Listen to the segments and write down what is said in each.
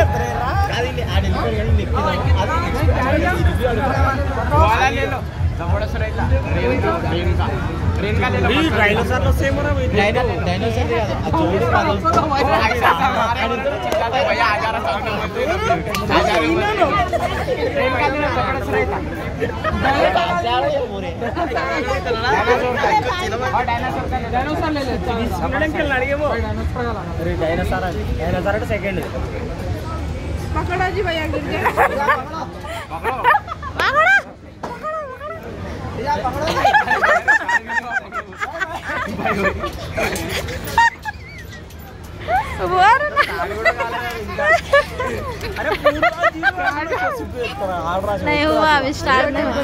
Dinosaur लो सेम हो डायनोसर भैया आ जा रहा डायनोसर सेकंड पकड़ा जी भैया गिर गया नहीं हुआ अभी स्टार्ट नहीं हुआ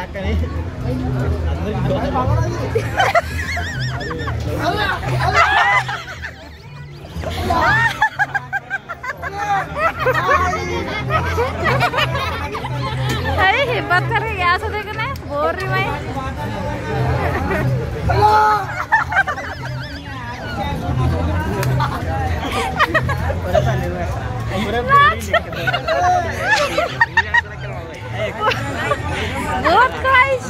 अरे हिम्मत करके गया था देखना बोल रही मैं बहुत गाइस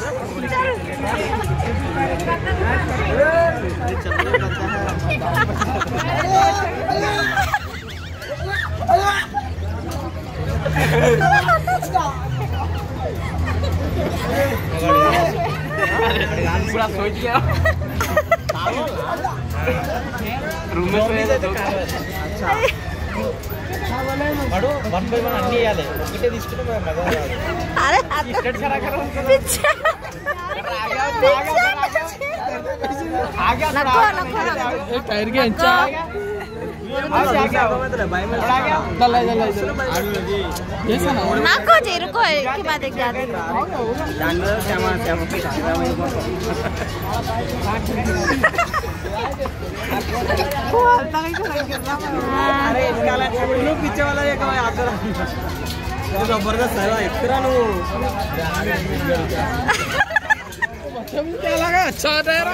पूरा सोच गया रूम में अच्छा बड़ो 1 by 1 అన్ని ఇయాలి ఒకటే తీసుకుంటే మజా రాదు अरे स्टार्ट करा करो पीछे आ गया टायर के अंचा नाको जी रुको के बाद एक जाते अरे पीछे वाला ये जबरदस्त है एक्स्ट्रा क्या लगा अच्छा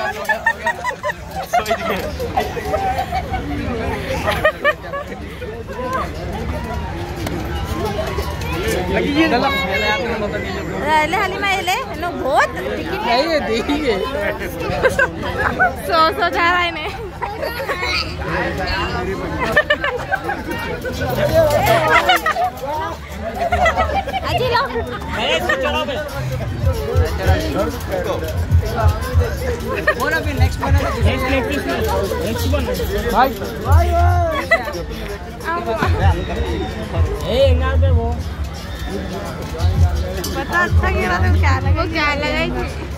ले हाली में ले लो बहुत ये देखिए 100 जा रहा है ने अजी लो चलो बोलो फिर नेक्स्ट वन भाई ए एंगल पे वो पता अच्छा गिरा तो क्या लगा लगाई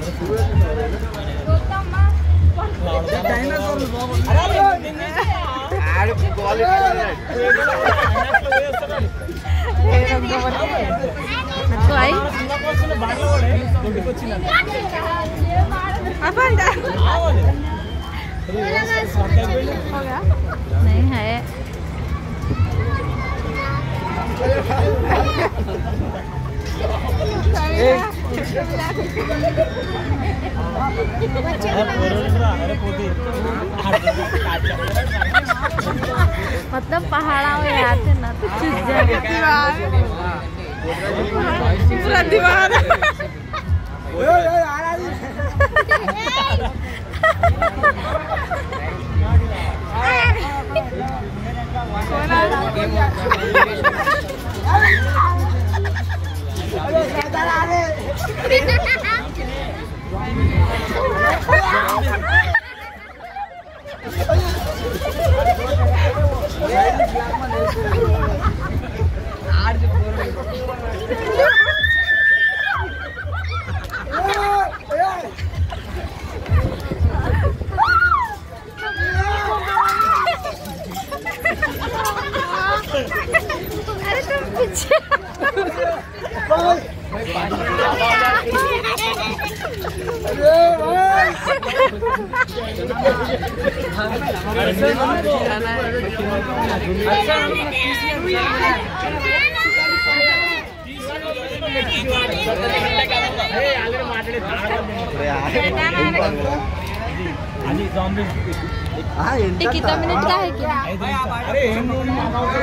नहीं है मतलब पहाड़ा में आते ना तो चुप जाए पूरा दीवार अरे तुम पीछे कितना मिनट का है क्या?